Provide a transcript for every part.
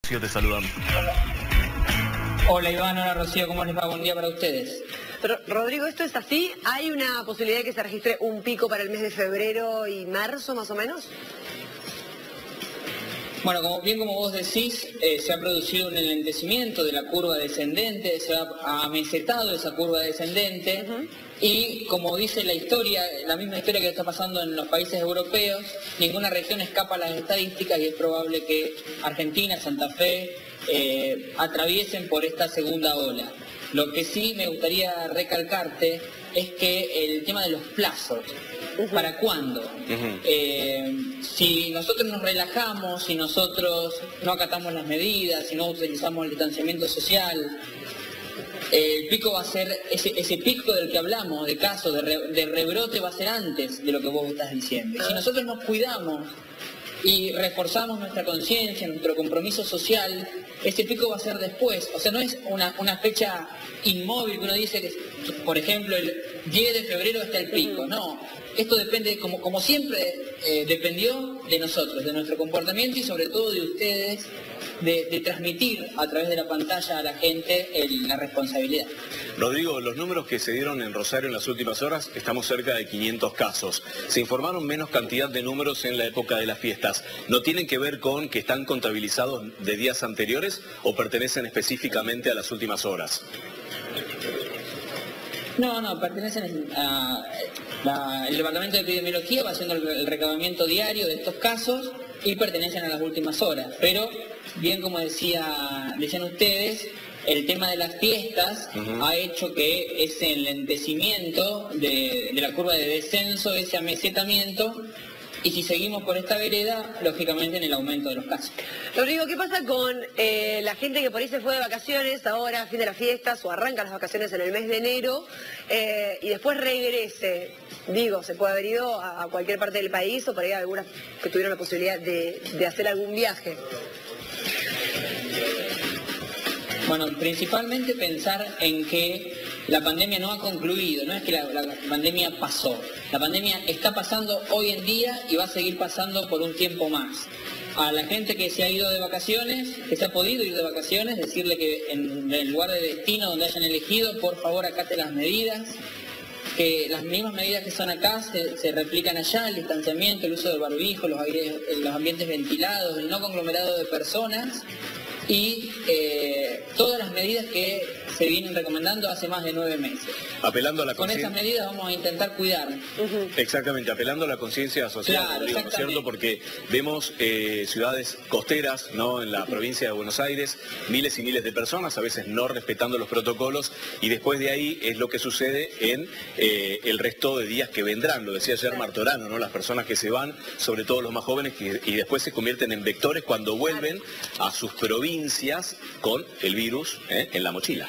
Rocío, te saludan. Hola Iván, hola Rocío, ¿cómo les va? Buen día para ustedes. Rodrigo, ¿esto es así? ¿Hay una posibilidad de que se registre un pico para el mes de febrero y marzo, más o menos? Bueno, como vos decís, se ha producido un enlentecimiento de la curva descendente, se ha amesetado esa curva descendente, y como dice la historia, la misma historia que está pasando en los países europeos, ninguna región escapa a las estadísticas y es probable que Argentina, Santa Fe, atraviesen por esta segunda ola. Lo que sí me gustaría recalcarte es que el tema de los plazos, ¿para cuándo? Si nosotros nos relajamos, si nosotros no acatamos las medidas, si no utilizamos el distanciamiento social, el pico va a ser, ese pico del que hablamos, de casos, de rebrote, va a ser antes de lo que vos estás diciendo. Y si nosotros nos cuidamos y reforzamos nuestra conciencia, nuestro compromiso social, ese pico va a ser después. O sea, no es una fecha inmóvil que uno dice que, por ejemplo, el 10 de febrero está el pico. No, esto depende, como siempre, dependió de nosotros, de nuestro comportamiento y sobre todo de ustedes, de transmitir a través de la pantalla a la gente la responsabilidad. Rodrigo, los números que se dieron en Rosario en las últimas horas, estamos cerca de 500 casos. Se informaron menos cantidad de números en la época de las fiestas. ¿No tienen que ver con que están contabilizados de días anteriores o pertenecen específicamente a las últimas horas? No, pertenecen el Departamento de Epidemiología va haciendo el recabamiento diario de estos casos y pertenecen a las últimas horas. Pero, bien como decían ustedes, el tema de las fiestas ha hecho que ese enlentecimiento de la curva de descenso, ese amesetamiento, y si seguimos por esta vereda, lógicamente en el aumento de los casos. Rodrigo, ¿qué pasa con la gente que por ahí se fue de vacaciones ahora, a fin de las fiestas, o arranca las vacaciones en el mes de enero, y después regrese? Digo, se puede haber ido a cualquier parte del país, o por ahí algunas que tuvieron la posibilidad de hacer algún viaje. Bueno, principalmente pensar en que la pandemia no ha concluido, no es que la pandemia pasó. La pandemia está pasando hoy en día y va a seguir pasando por un tiempo más. A la gente que se ha ido de vacaciones, que se ha podido ir de vacaciones, decirle que en el lugar de destino donde hayan elegido, por favor acate las medidas, que las mismas medidas que son acá se replican allá, el distanciamiento, el uso del barbijo, los ambientes ventilados, el no conglomerado de personas, y todas las medidas que se vienen recomendando hace más de 9 meses. Apelando a la Con esas medidas vamos a intentar cuidarnos. Exactamente, apelando a la conciencia social, claro, Rodrigo, ¿no es cierto? Porque vemos ciudades costeras, ¿no?, en la provincia de Buenos Aires, miles y miles de personas, a veces no respetando los protocolos, y después de ahí es lo que sucede en el resto de días que vendrán. Lo decía ayer Martorano, ¿no? Las personas que se van, sobre todo los más jóvenes, y después se convierten en vectores cuando vuelven a sus provincias con el virus en la mochila.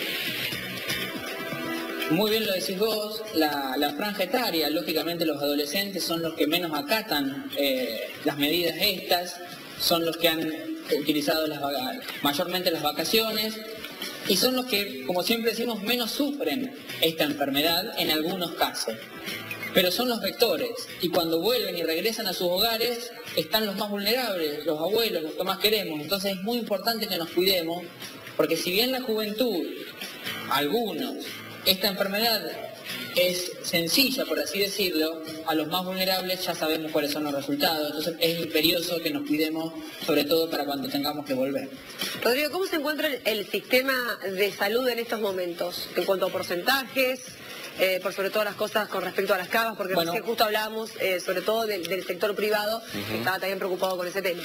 Muy bien lo decís vos, la franja etaria, lógicamente los adolescentes son los que menos acatan las medidas estas, son los que han utilizado mayormente las vacaciones y son los que, como siempre decimos, menos sufren esta enfermedad en algunos casos. Pero son los vectores y cuando vuelven y regresan a sus hogares están los más vulnerables, los abuelos, los que más queremos. Entonces es muy importante que nos cuidemos porque si bien la juventud, algunos, esta enfermedad es sencilla, por así decirlo, a los más vulnerables ya sabemos cuáles son los resultados. Entonces es imperioso que nos cuidemos, sobre todo para cuando tengamos que volver. Rodrigo, ¿cómo se encuentra el sistema de salud en estos momentos? En cuanto a porcentajes, por sobre todo las cosas con respecto a las camas, porque recién justo hablábamos sobre todo del sector privado, que estaba también preocupado con ese tema.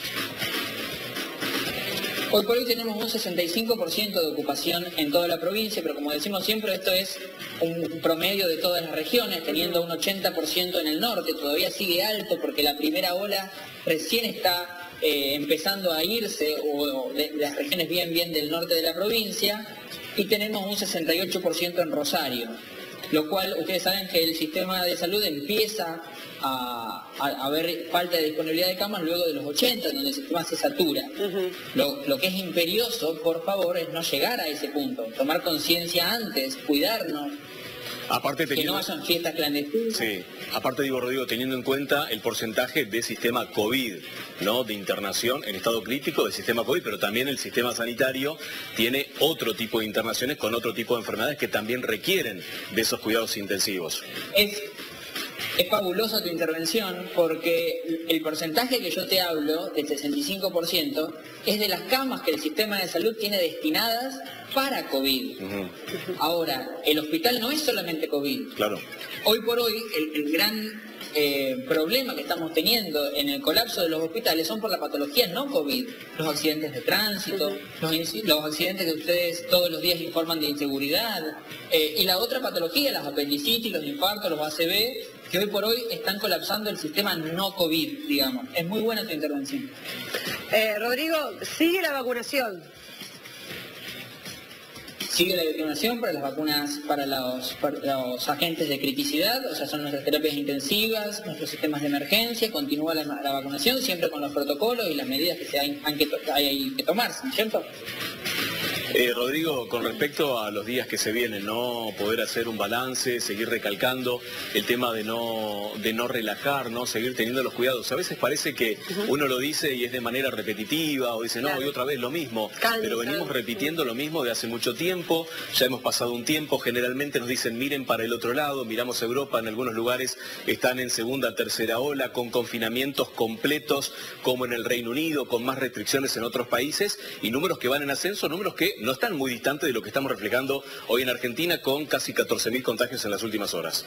Hoy por hoy tenemos un 65% de ocupación en toda la provincia, pero como decimos siempre, esto es un promedio de todas las regiones, teniendo un 80% en el norte. Todavía sigue alto porque la primera ola recién está empezando a irse, o de las regiones bien del norte de la provincia, y tenemos un 68% en Rosario, lo cual ustedes saben que el sistema de salud empieza a haber falta de disponibilidad de camas luego de los 80, donde el sistema se satura. Lo que es imperioso, por favor, es no llegar a ese punto, tomar conciencia antes, cuidarnos, Aparte que no vayan fiestas clandestinas. Sí, aparte digo, Rodrigo, teniendo en cuenta el porcentaje de sistema COVID, ¿no? De internación en estado crítico del sistema COVID, pero también el sistema sanitario tiene otro tipo de internaciones con otro tipo de enfermedades que también requieren de esos cuidados intensivos. Es fabulosa tu intervención porque el porcentaje que yo te hablo, del 65%, es de las camas que el sistema de salud tiene destinadas para COVID. Ahora, el hospital no es solamente COVID. Claro. Hoy por hoy, el gran problema que estamos teniendo en el colapso de los hospitales son por la patología no COVID. Los accidentes de tránsito, los accidentes que ustedes todos los días informan de inseguridad, y la otra patología, las apendicitis, los infartos, los ACV, que hoy por hoy están colapsando el sistema no COVID, digamos. Es muy buena tu intervención. Rodrigo, sigue la vacunación. Sigue la vacunación para las vacunas para los agentes de criticidad, o sea, son nuestras terapias intensivas, nuestros sistemas de emergencia, continúa la vacunación siempre con los protocolos y las medidas que hay que tomarse, ¿no es cierto? Rodrigo, con respecto a los días que se vienen, ¿no? Poder hacer un balance, seguir recalcando el tema de no relajar, ¿no? Seguir teniendo los cuidados. A veces parece que uno lo dice y es de manera repetitiva, o dice, no, y otra vez lo mismo, pero venimos repitiendo lo mismo de hace mucho tiempo, ya hemos pasado un tiempo, generalmente nos dicen, miren para el otro lado, miramos a Europa, en algunos lugares están en segunda, tercera ola, con confinamientos completos, como en el Reino Unido, con más restricciones en otros países, y números que van en ascenso, números que no están muy distantes de lo que estamos reflejando hoy en Argentina con casi 14.000 contagios en las últimas horas.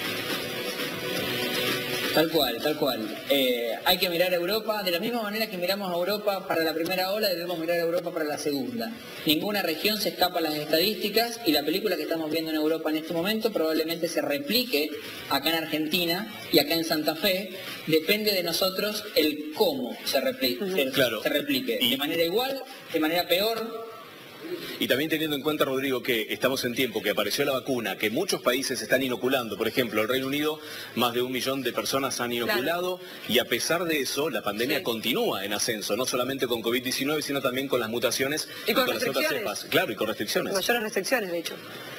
Tal cual, tal cual. Hay que mirar a Europa, de la misma manera que miramos a Europa para la primera ola, debemos mirar a Europa para la segunda. Ninguna región se escapa a las estadísticas y la película que estamos viendo en Europa en este momento probablemente se replique acá en Argentina y acá en Santa Fe. Depende de nosotros el cómo se replique. Claro. Se replique. De manera igual, de manera peor. Y también teniendo en cuenta, Rodrigo, que estamos en tiempo, que apareció la vacuna, que muchos países están inoculando, por ejemplo, el Reino Unido, más de 1 millón de personas han inoculado, y a pesar de eso, la pandemia continúa en ascenso, no solamente con COVID-19, sino también con las mutaciones y con las otras cepas. Claro, y con restricciones. Mayores restricciones, de hecho.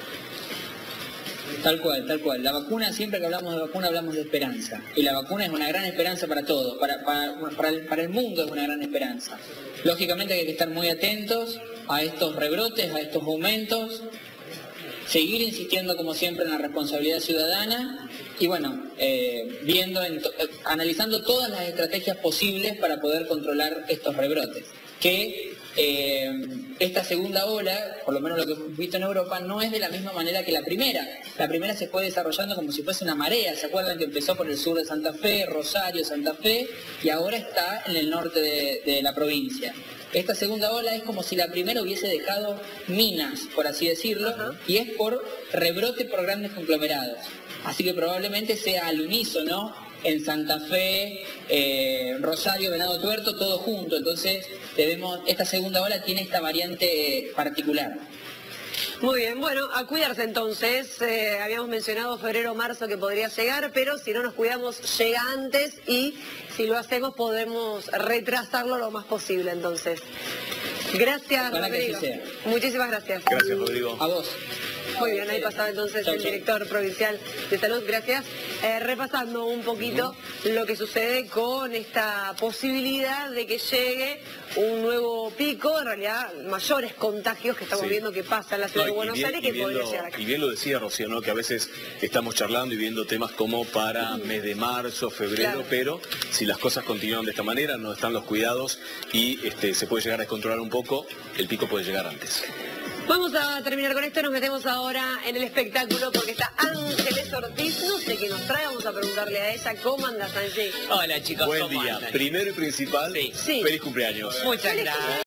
Tal cual, tal cual. La vacuna, siempre que hablamos de vacuna, hablamos de esperanza. Y la vacuna es una gran esperanza para todos, para el mundo es una gran esperanza. Lógicamente hay que estar muy atentos a estos rebrotes, a estos aumentos, seguir insistiendo como siempre en la responsabilidad ciudadana y bueno, analizando todas las estrategias posibles para poder controlar estos rebrotes. Que esta segunda ola, por lo menos lo que hemos visto en Europa, no es de la misma manera que la primera. La primera se fue desarrollando como si fuese una marea. ¿Se acuerdan que empezó por el sur de Santa Fe, Rosario, Santa Fe, y ahora está en el norte de la provincia? Esta segunda ola es como si la primera hubiese dejado minas, por así decirlo, y es por rebrote por grandes conglomerados. Así que probablemente sea al unísono en Santa Fe, Rosario, Venado Tuerto, todo junto. Entonces, esta segunda ola tiene esta variante particular. Muy bien, bueno, a cuidarse entonces. Habíamos mencionado febrero, marzo que podría llegar, pero si no nos cuidamos llega antes y si lo hacemos podemos retrasarlo lo más posible entonces. Gracias, Para Rodrigo. que así sea. Muchísimas gracias. Gracias, Rodrigo. A vos. Muy bien, ahí pasaba entonces el director provincial de salud, gracias. Repasando un poquito lo que sucede con esta posibilidad de que llegue un nuevo pico, en realidad mayores contagios que estamos viendo que pasa en la ciudad de Buenos Aires que podría llegar acá. Y bien lo decía Rocío, ¿no? Que a veces estamos charlando y viendo temas como para mes de marzo, febrero, pero si las cosas continúan de esta manera, no están los cuidados y se puede llegar a descontrolar un poco, el pico puede llegar antes. Vamos a terminar con esto, nos metemos ahora en el espectáculo porque está Ángeles Ortiz, no sé qué nos trae, vamos a preguntarle a ella cómo anda Sanji. Hola chicos, Buen ¿cómo día. andan? Primero y principal, Sí. feliz cumpleaños. Muchas gracias.